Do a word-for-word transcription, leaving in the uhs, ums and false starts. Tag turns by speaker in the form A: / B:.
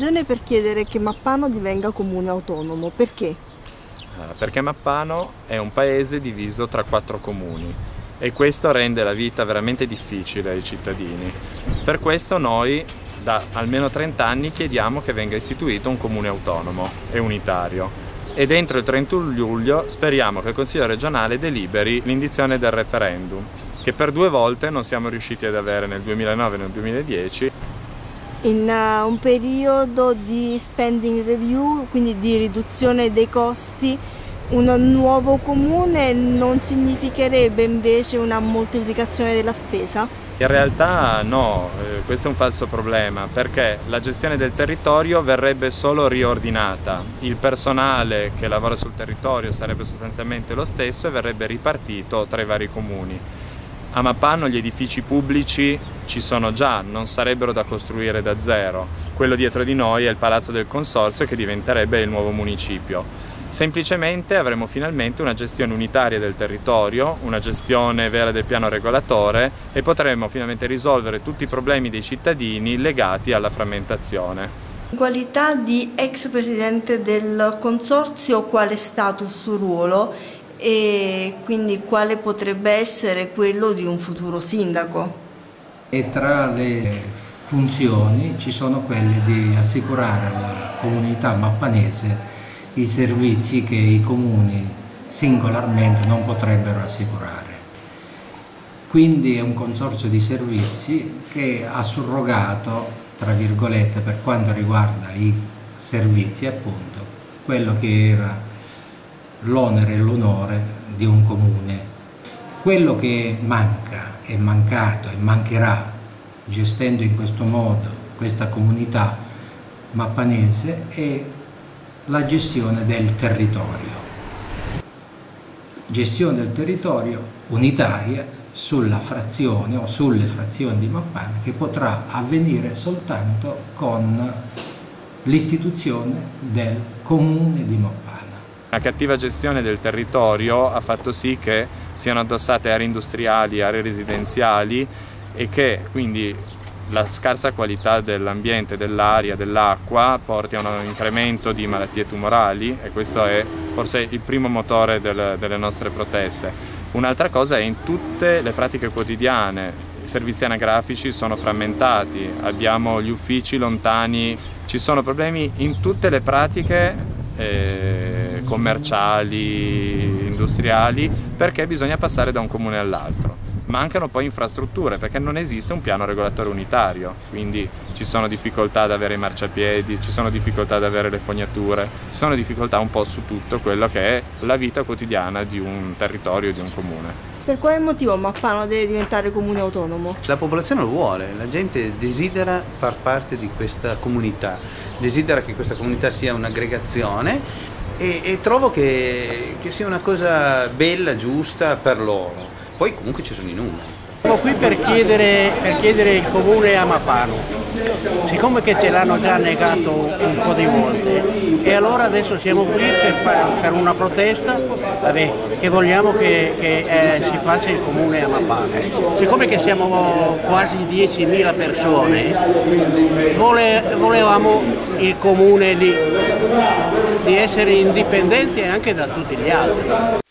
A: ragione per chiedere che Mappano divenga comune autonomo. Perché?
B: Perché Mappano è un paese diviso tra quattro comuni e questo rende la vita veramente difficile ai cittadini. Per questo noi da almeno trenta anni chiediamo che venga istituito un comune autonomo e unitario e dentro il trentuno luglio speriamo che il Consiglio regionale deliberi l'indizione del referendum, che per due volte non siamo riusciti ad avere, nel duemilanove e nel duemiladieci.
A: In uh, un periodo di spending review, quindi di riduzione dei costi, un nuovo comune non significherebbe invece una moltiplicazione della spesa?
B: In realtà no, eh, questo è un falso problema, perché la gestione del territorio verrebbe solo riordinata, il personale che lavora sul territorio sarebbe sostanzialmente lo stesso e verrebbe ripartito tra i vari comuni. A Mappano gli edifici pubblici ci sono già, non sarebbero da costruire da zero. Quello dietro di noi è il Palazzo del Consorzio che diventerebbe il nuovo municipio. Semplicemente avremo finalmente una gestione unitaria del territorio, una gestione vera del piano regolatore e potremo finalmente risolvere tutti i problemi dei cittadini legati alla frammentazione.
A: In qualità di ex presidente del Consorzio, quale è stato il suo ruolo e quindi quale potrebbe essere quello di un futuro sindaco?
C: E tra le funzioni ci sono quelle di assicurare alla comunità mappanese i servizi che i comuni singolarmente non potrebbero assicurare. Quindi è un consorzio di servizi che ha surrogato, tra virgolette, per quanto riguarda i servizi, appunto, quello che era l'onere e l'onore di un comune. Quello che manca, è mancato e mancherà gestendo in questo modo questa comunità mappanese è la gestione del territorio. Gestione del territorio unitaria sulla frazione o sulle frazioni di Mappano che potrà avvenire soltanto con l'istituzione del comune di Mappano.
B: La cattiva gestione del territorio ha fatto sì che siano addossate aree industriali, aree residenziali e che quindi la scarsa qualità dell'ambiente, dell'aria, dell'acqua porti a un incremento di malattie tumorali e questo è forse il primo motore del, delle nostre proteste. Un'altra cosa è in tutte le pratiche quotidiane, i servizi anagrafici sono frammentati, abbiamo gli uffici lontani, ci sono problemi in tutte le pratiche eh, commerciali, industriali, perché bisogna passare da un comune all'altro. Mancano poi infrastrutture perché non esiste un piano regolatore unitario, quindi ci sono difficoltà ad avere i marciapiedi, ci sono difficoltà ad avere le fognature, ci sono difficoltà un po' su tutto quello che è la vita quotidiana di un territorio, di un comune.
A: Per quale motivo Mappano deve diventare comune autonomo?
D: La popolazione lo vuole, la gente desidera far parte di questa comunità, desidera che questa comunità sia un'aggregazione e, e trovo che, che sia una cosa bella, giusta per loro. Poi comunque ci sono i numeri.
E: Siamo qui per chiedere, per chiedere il comune a Mappano, siccome che ce l'hanno già negato un po' di volte e allora adesso siamo qui per, per una protesta vabbè, che vogliamo che, che eh, si faccia il comune a Mappano. Siccome che siamo quasi diecimila persone, vole, volevamo il comune lì di essere indipendenti anche da tutti gli altri.